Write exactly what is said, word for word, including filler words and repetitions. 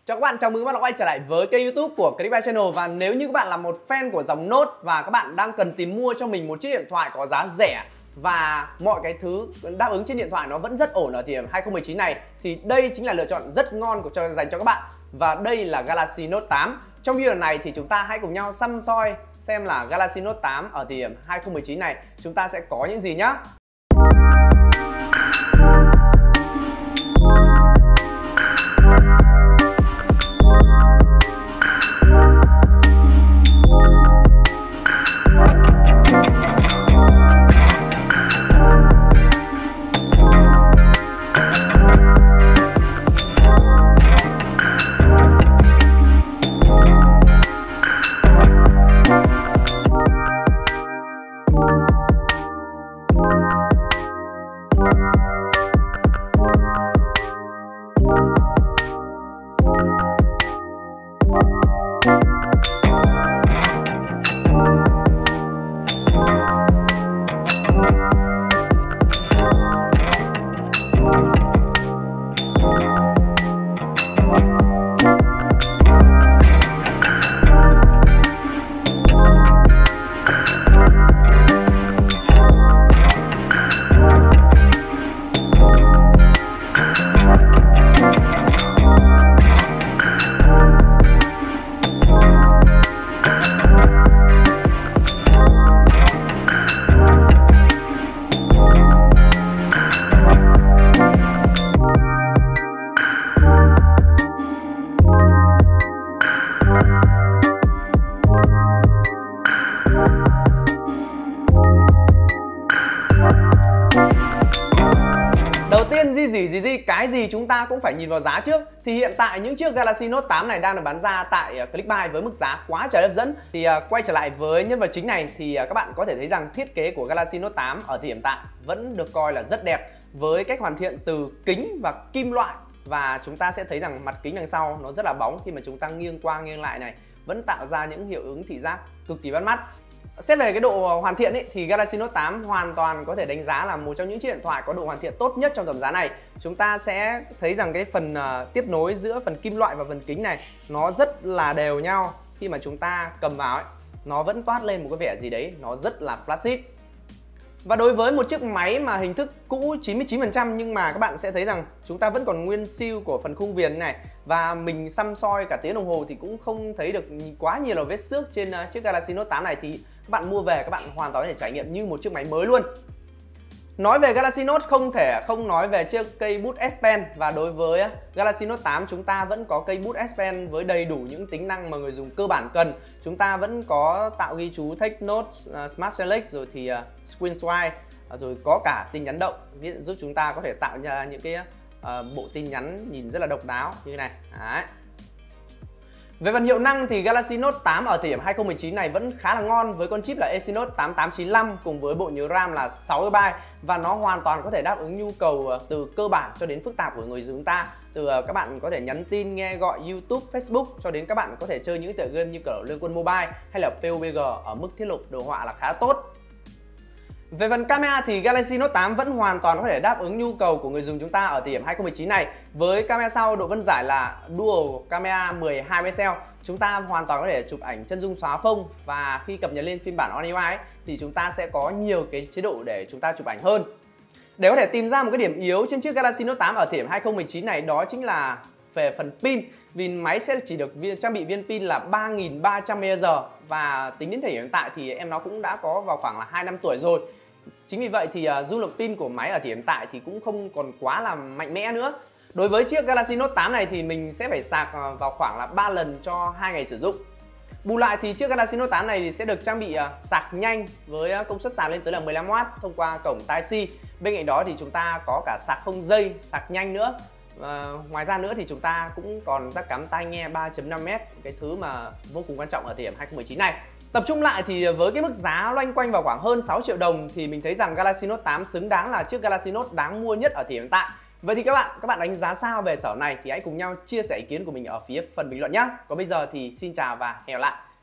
Chào các bạn, chào mừng các bạn đã quay trở lại với kênh YouTube của Clickbank Channel. Và nếu như các bạn là một fan của dòng Note và các bạn đang cần tìm mua cho mình một chiếc điện thoại có giá rẻ và mọi cái thứ đáp ứng trên điện thoại nó vẫn rất ổn ở thời điểm hai không một chín này, thì đây chính là lựa chọn rất ngon của cho dành cho các bạn. Và đây là Galaxy Note tám. Trong video này thì chúng ta hãy cùng nhau săm soi xem là Galaxy Note tám ở thời điểm hai không một chín này chúng ta sẽ có những gì nhá. Đầu tiên gì gì gì gì cái gì chúng ta cũng phải nhìn vào giá trước. Thì hiện tại những chiếc Galaxy Note tám này đang được bán ra tại Clickbank với mức giá quá trời hấp dẫn. Thì uh, quay trở lại với nhân vật chính này thì uh, các bạn có thể thấy rằng thiết kế của Galaxy Note tám ở thời điểm tại vẫn được coi là rất đẹp, với cách hoàn thiện từ kính và kim loại. Và chúng ta sẽ thấy rằng mặt kính đằng sau nó rất là bóng, khi mà chúng ta nghiêng qua nghiêng lại này vẫn tạo ra những hiệu ứng thị giác cực kỳ bắt mắt. Xét về cái độ hoàn thiện ấy, thì Galaxy Note tám hoàn toàn có thể đánh giá là một trong những chiếc điện thoại có độ hoàn thiện tốt nhất trong tầm giá này. Chúng ta sẽ thấy rằng cái phần uh, tiếp nối giữa phần kim loại và phần kính này nó rất là đều nhau. Khi mà chúng ta cầm vào ấy, nó vẫn toát lên một cái vẻ gì đấy nó rất là classic. Và đối với một chiếc máy mà hình thức cũ chín mươi chín phần trăm, nhưng mà các bạn sẽ thấy rằng chúng ta vẫn còn nguyên seal của phần khung viền này. Và mình xăm soi cả tiếng đồng hồ thì cũng không thấy được quá nhiều là vết xước trên uh, chiếc Galaxy Note tám này. Thì các bạn mua về các bạn hoàn toàn có thể trải nghiệm như một chiếc máy mới luôn. Nói về Galaxy Note không thể không nói về chiếc cây bút S Pen. Và đối với Galaxy Note tám chúng ta vẫn có cây bút S Pen với đầy đủ những tính năng mà người dùng cơ bản cần. Chúng ta vẫn có tạo ghi chú Take Note, uh, Smart Select, rồi thì uh, Screen Swipe, uh, rồi có cả tin nhắn động, giúp chúng ta có thể tạo ra những cái uh, bộ tin nhắn nhìn rất là độc đáo như thế này. Đấy. Về phần hiệu năng thì Galaxy Note tám ở thời điểm hai không một chín này vẫn khá là ngon, với con chip là Exynos tám tám chín lăm cùng với bộ nhớ RAM là sáu gi ga bai, và nó hoàn toàn có thể đáp ứng nhu cầu từ cơ bản cho đến phức tạp của người dùng ta. Từ các bạn có thể nhắn tin, nghe gọi, YouTube, Facebook, cho đến các bạn có thể chơi những tựa game như kiểu Liên Quân Mobile hay là pê u bê giê ở mức thiết lập đồ họa là khá tốt. Về phần camera thì Galaxy Note tám vẫn hoàn toàn có thể đáp ứng nhu cầu của người dùng chúng ta ở thời điểm hai không một chín này. Với camera sau độ phân giải là Dual Camera mười hai megapixel, chúng ta hoàn toàn có thể chụp ảnh chân dung xóa phông, và khi cập nhật lên phiên bản On u i ấy, thì chúng ta sẽ có nhiều cái chế độ để chúng ta chụp ảnh hơn. Để có thể tìm ra một cái điểm yếu trên chiếc Galaxy Note tám ở thời điểm hai không một chín này, đó chính là về phần pin, vì máy sẽ chỉ được trang bị viên pin là ba nghìn ba trăm mAh, và tính đến thời điểm hiện tại thì em nó cũng đã có vào khoảng là hai năm tuổi rồi. Chính vì vậy thì uh, du lực pin của máy ở thời điểm hiện tại thì cũng không còn quá là mạnh mẽ nữa. Đối với chiếc Galaxy Note tám này thì mình sẽ phải sạc uh, vào khoảng là ba lần cho hai ngày sử dụng. Bù lại thì chiếc Galaxy Note tám này thì sẽ được trang bị uh, sạc nhanh với uh, công suất sạc lên tới là mười lăm oát thông qua cổng Type-C. Bên cạnh đó thì chúng ta có cả sạc không dây, sạc nhanh nữa. Uh, ngoài ra nữa thì chúng ta cũng còn jack cắm tai nghe ba chấm năm mét, cái thứ mà vô cùng quan trọng ở thời điểm hai không một chín này. Tập trung lại thì với cái mức giá loanh quanh vào khoảng hơn sáu triệu đồng thì mình thấy rằng Galaxy Note tám xứng đáng là chiếc Galaxy Note đáng mua nhất ở thời điểm hiện tại. Vậy thì các bạn, các bạn đánh giá sao về sản phẩm này thì hãy cùng nhau chia sẻ ý kiến của mình ở phía phần bình luận nhé. Còn bây giờ thì xin chào và hẹn gặp lại.